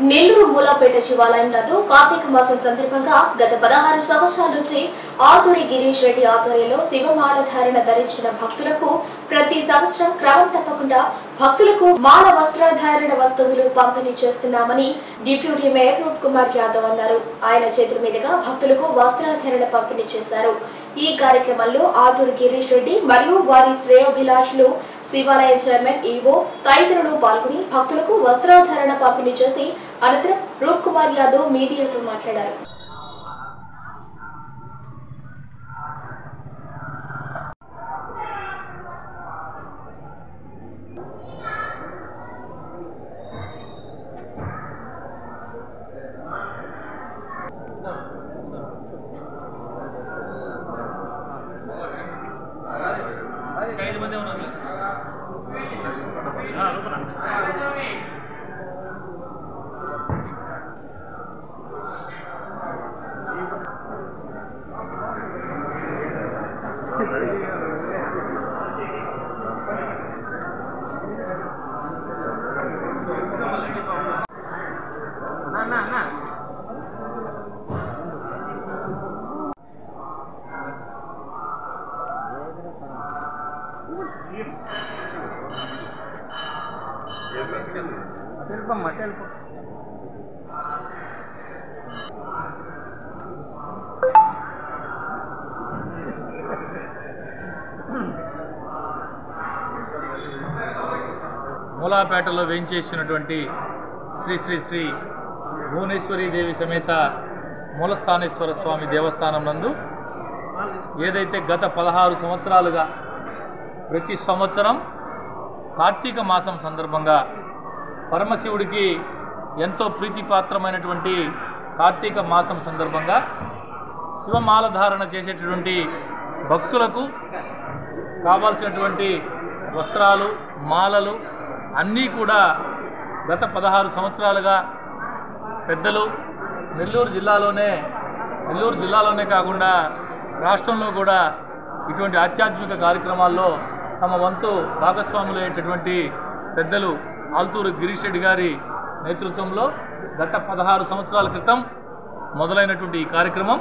నెల్లూరు మూలాపేట శివాలయంలో కార్తీక మాసం సందర్భంగా గత 16 సంవత్సరాల నుంచి ఆదూరి గిరీష్ రెడ్డి ఆధ్వర్యంలో శివమాల ధారణ ధరించిన భక్తులకు ప్రతి సంవత్సరం క్రమం తప్పకుండా భక్తులకు మాల వస్త్రధారణ వస్తువులు పంపిణీ చేస్తున్నామని డిప్యూటీ మేయర్ రూప్ కుమార్ యాదవ్ అన్నారు. ఆయన చేతుల మీదుగా భక్తులకు వస్త్రధారణ పంపిణీ చేశారు. ఈ కార్యక్రమంలో ఆదూరి గిరీష్ రెడ్డి మరియు వారి శ్రేయోభిలాషులు, శివాలయ చైర్మన్ ఈవో తదితరులు పాల్గొని భక్తులకు వస్త్రధారణ పంపిణీ చేసి అనంతరం రూప్ కుమార్ యాదవ్ మీడియాతో మాట్లాడారు. మూలాపేటలో వేంచేసినటువంటి శ్రీ శ్రీ శ్రీ భువనేశ్వరీ దేవి సమేత మూలస్థానేశ్వర స్వామి దేవస్థానం నందు ఏదైతే గత 16 సంవత్సరాలుగా ప్రతి సంవత్సరం కార్తీక మాసం సందర్భంగా పరమశివుడికి ఎంతో ప్రీతిపాత్రమైనటువంటి కార్తీక మాసం సందర్భంగా శివమాల ధారణ చేసేటటువంటి భక్తులకు కావాల్సినటువంటి వస్త్రాలు, మాలలు అన్నీ కూడా గత 16 సంవత్సరాలుగా పెద్దలు నెల్లూరు జిల్లాలోనే కాకుండా రాష్ట్రంలో కూడా ఇటువంటి ఆధ్యాత్మిక కార్యక్రమాల్లో తమ వంతు భాగస్వాములు అయ్యేటటువంటి పెద్దలు ఆల్తూరు గిరీష్ రెడ్డి గారి నేతృత్వంలో గత 16 సంవత్సరాల క్రితం మొదలైనటువంటి ఈ కార్యక్రమం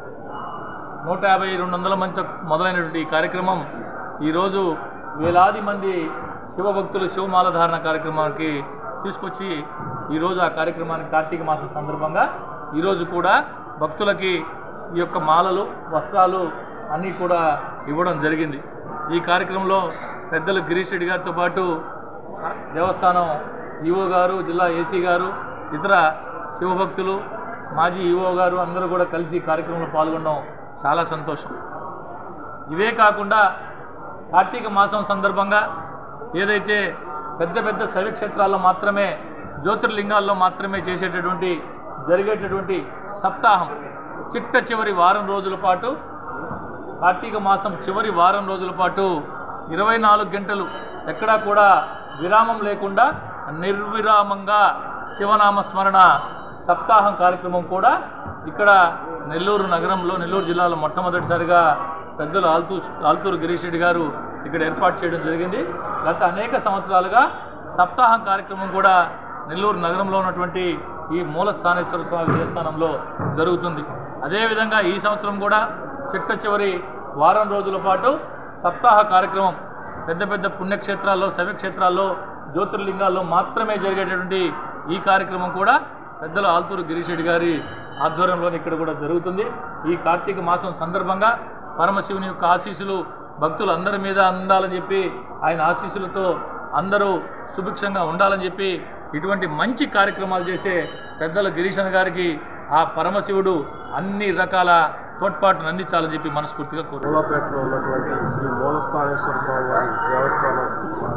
150-200 మందితో మొదలైనటువంటి ఈ కార్యక్రమం ఈరోజు వేలాది మంది శివభక్తులు శివమాల ధారణ కార్యక్రమానికి తీసుకొచ్చి ఈరోజు ఆ కార్యక్రమానికి కార్తీక మాసం సందర్భంగా ఈరోజు కూడా భక్తులకి ఈ యొక్క మాలలు, వస్త్రాలు అన్నీ కూడా ఇవ్వడం జరిగింది. ఈ కార్యక్రమంలో పెద్దలు గిరీష్ రెడ్డి గారితో పాటు దేవస్థానం ఈవో గారు, జిల్లా ఏసీ గారు, ఇతర శివభక్తులు, మాజీ ఈవో గారు అందరూ కూడా కలిసి కార్యక్రమంలో పాల్గొనడం చాలా సంతోషం. ఇవే కాకుండా కార్తీక మాసం సందర్భంగా ఏదైతే పెద్ద పెద్ద శైవక్షేత్రాల్లో మాత్రమే, జ్యోతిర్లింగాల్లో మాత్రమే జరిగేటటువంటి సప్తాహం చిట్ట చివరి వారం రోజుల పాటు, కార్తీక మాసం చివరి వారం రోజుల పాటు 24 గంటలు ఎక్కడా కూడా విరామం లేకుండా నిర్విరామంగా శివనామ స్మరణ సప్తాహం కార్యక్రమం కూడా ఇక్కడ నెల్లూరు జిల్లాలో మొట్టమొదటిసారిగా పెద్దలు ఆల్తూరు గిరీష్ రెడ్డి గారు ఇక్కడ ఏర్పాటు చేయడం జరిగింది. గత అనేక సంవత్సరాలుగా సప్తాహం కార్యక్రమం కూడా నెల్లూరు నగరంలో ఉన్నటువంటి ఈ మూలస్థానేశ్వర స్వామి దేవస్థానంలో జరుగుతుంది. అదేవిధంగా ఈ సంవత్సరం కూడా చిట్ట చివరి వారం రోజుల పాటు సప్తాహ కార్యక్రమం పెద్ద పెద్ద పుణ్యక్షేత్రాల్లో, శైవక్షేత్రాల్లో, జ్యోతిర్లింగాల్లో మాత్రమే జరిగేటటువంటి ఈ కార్యక్రమం కూడా పెద్దలు ఆల్తూరు గిరీష్ రెడ్డి గారి ఆధ్వర్యంలోనే ఇక్కడ కూడా జరుగుతుంది. ఈ కార్తీక మాసం సందర్భంగా పరమశివుని యొక్క ఆశీస్సులు భక్తులందరి మీద అందాలని చెప్పి, ఆయన ఆశీస్సులతో అందరూ సుభిక్షంగా ఉండాలని చెప్పి ఇటువంటి మంచి కార్యక్రమాలు చేసే పెద్దల గిరీష్ గారికి ఆ పరమశివుడు అన్ని రకాల తోడ్పాటును అందించాలని చెప్పి మనస్ఫూర్తిగా కోరు. మూలాపేటలో ఉన్నటువంటి శ్రీ మూలస్థానేశ్వర స్వామి వారి దేవస్థానం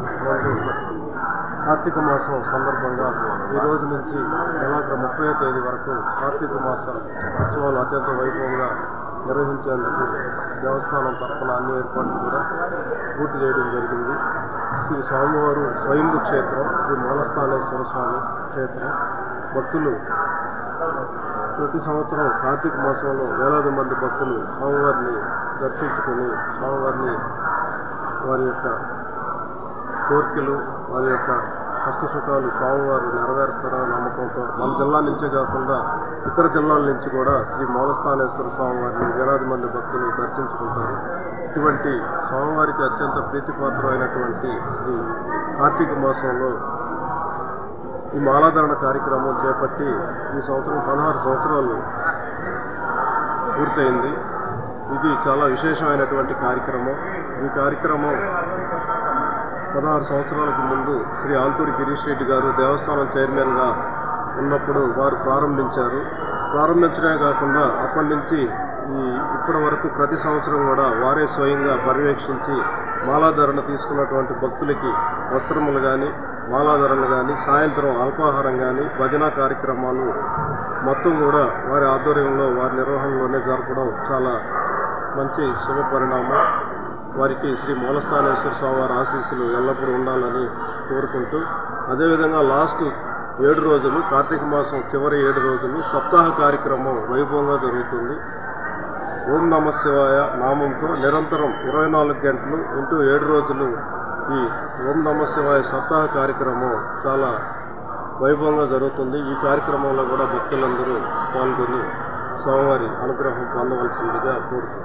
కార్తీక మాసం సందర్భంగా ఈ రోజు నుంచి నెలాఖరు 30వ తేదీ వరకు కార్తీక మాస ఉత్సవాలు అత్యంత వైభవంగా నిర్వహించేందుకు దేవస్థానం తరఫున అన్ని ఏర్పాట్లు కూడా పూర్తి చేయడం జరిగింది. శ్రీ స్వామివారు స్వయంభూ క్షేత్రం, శ్రీ మూలస్థానేశ్వర స్వామి క్షేత్రం. భక్తులు ప్రతి సంవత్సరం కార్తీక మాసంలో వేలాది మంది భక్తులు స్వామివారిని దర్శించుకొని స్వామివారిని వారి యొక్క కోరికలు, వారి యొక్క కష్ట సుఖాలు స్వామివారు నెరవేరుస్తారనే నమ్మకంతో మన జిల్లా నుంచే కాకుండా ఇతర జిల్లాల నుంచి కూడా శ్రీ మూలస్థానేశ్వర స్వామివారిని వేలాది మంది భక్తులు దర్శించుకుంటారు. ఇటువంటి స్వామివారికి అత్యంత ప్రీతిపాత్రమైనటువంటి శ్రీ కార్తీక మాసంలో ఈ మాలాధారణ కార్యక్రమం చేపట్టి ఈ సంవత్సరం 16 సంవత్సరాలు పూర్తయింది. ఇది చాలా విశేషమైనటువంటి కార్యక్రమం. ఈ కార్యక్రమం 16 సంవత్సరాలకు ముందు శ్రీ ఆల్తూరి గిరీష్ రెడ్డి గారు దేవస్థానం చైర్మన్గా ఉన్నప్పుడు వారు ప్రారంభించారు. ప్రారంభించడమే కాకుండా అప్పటి నుంచి ఇప్పటి వరకు ప్రతి సంవత్సరం కూడా వారే స్వయంగా పర్యవేక్షించి మాలాధారణ తీసుకున్నటువంటి భక్తులకి వస్త్రములు కానీ మాలాధారణలు కానీ సాయంత్రం అల్పాహారం కానీ భజన కార్యక్రమాలు మొత్తం కూడా వారి ఆధ్వర్యంలో వారి నిర్వహణలోనే జరపడం చాలా మంచి శుభ పరిణామం. వారికి శ్రీ మూలస్థానేశ్వర స్వామివారి ఆశీస్సులు ఎల్లప్పుడూ ఉండాలని కోరుకుంటూ, అదేవిధంగా లాస్ట్ 7 రోజులు కార్తీక మాసం చివరి 7 రోజులు సప్తాహ కార్యక్రమం వైభవంగా జరుగుతుంది. ఓం నమ శివాయ నామంతో నిరంతరం 24 గంటలు ఇంటూ 7 రోజులు ఈ ఓం నమ శివాయ సప్తాహ కార్యక్రమం చాలా వైభవంగా జరుగుతుంది. ఈ కార్యక్రమంలో కూడా భక్తులందరూ పాల్గొని స్వామివారి అనుగ్రహం పొందవలసిందిగా కోరుకుంటున్నాను.